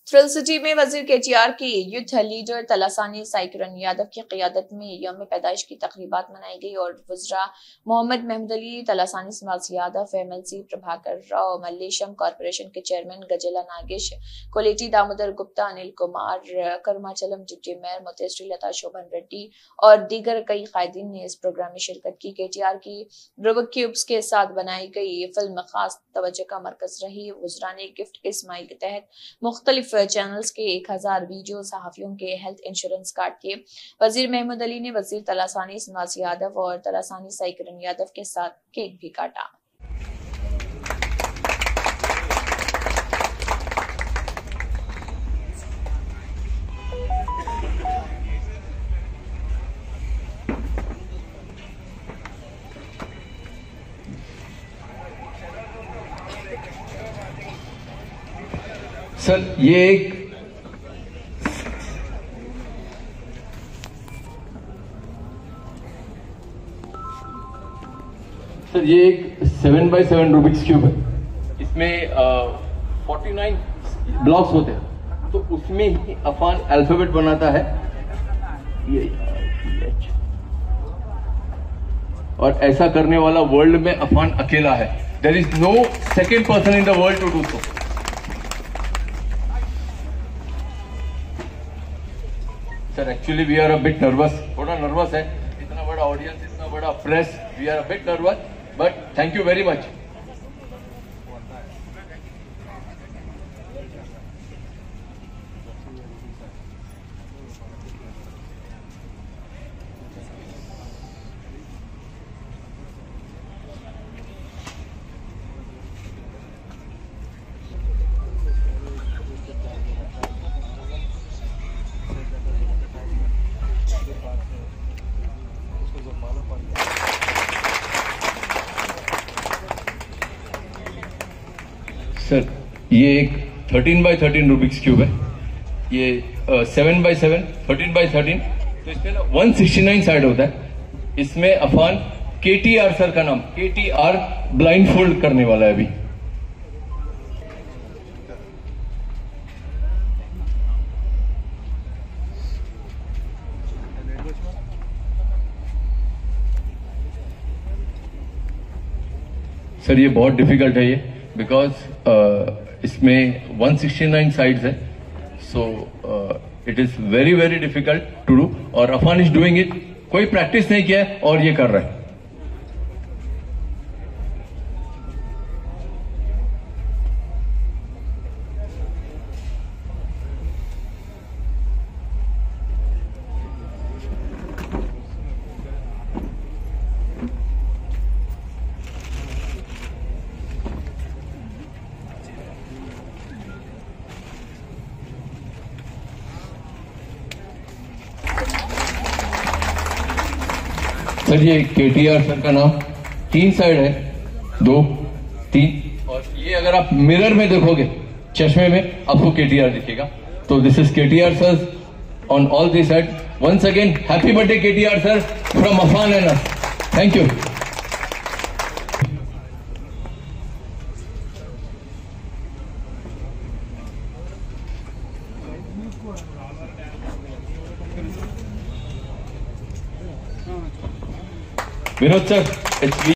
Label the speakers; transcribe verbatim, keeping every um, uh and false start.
Speaker 1: Thrill city में वजीर K T R की यूथ लीडर तलासानी साइकिरन यादव की क़ियादत में यौम पैदाइश की तकरीबात मनाई गई और वज़रा मोहम्मद महमूद अली, तलासानी समाज Yadav, M L C Prabhakar Rao, Mallesham corporation के chairman Gajela Nagesh, Koleti Damodar Gupta, Anil Kumar, Karumachalam deputy mayor Mutheshri Latha Shobhan Reddy और दीगर कई कायदीन ने इस प्रोग्राम में शिरकत की। के टी आर की रूबिक क्यूब्स के साथ बनाई गई फिल्म खास तवज्जो का मरकज रही। वज़रा ने गिफ्ट के इस्माइल के तहत मुख्तलिफ चैनल्स के एक हजार वीडियो, सहाफियों के हेल्थ इंश्योरेंस कार्ड के। वजीर महमूद अली ने वजीर तलासानी समाज यादव और तलासानी साइकिरन यादव के साथ केक भी काटा।
Speaker 2: सर ये एक सर ये एक seven by seven Rubik's cube है। इसमें फोर्टी नाइन ब्लॉक्स होते हैं, तो उसमें ही अफान अल्फाबेट बनाता है ये, और ऐसा करने वाला वर्ल्ड में अफान अकेला है। There is no second person in the world to do so. Sir actually we are a bit nervous, थोड़ा नर्वस है, इतना बड़ा ऑडियंस, इतना बड़ा press, we are a bit nervous, but thank you very much. Sir ये एक thirteen by thirteen Rubik's cube है। ये seven by seven, thirteen by thirteen, तो इसमें ना वन सिक्सटी नाइन साइड होता है। इसमें अफान के टी आर सर का नाम, के टी आर ब्लाइंड फोल्ड करने वाला है अभी। सर ये बहुत डिफिकल्ट है ये, बिकॉज uh, इसमें वन सिक्सटी नाइन साइड्स है, so it is very very difficult to do, और अफान इज डूइंग इट। कोई प्रैक्टिस नहीं किया है और ये कर रहा है। सर ये के टी आर सर का नाम, तीन साइड है, दो तीन, और ये अगर आप मिरर में देखोगे, चश्मे में, आपको के टी आर दिखेगा। तो this is K T R sir on all this side. Once again happy birthday K T R sir from Afan and us. Thank you. Vinod sir,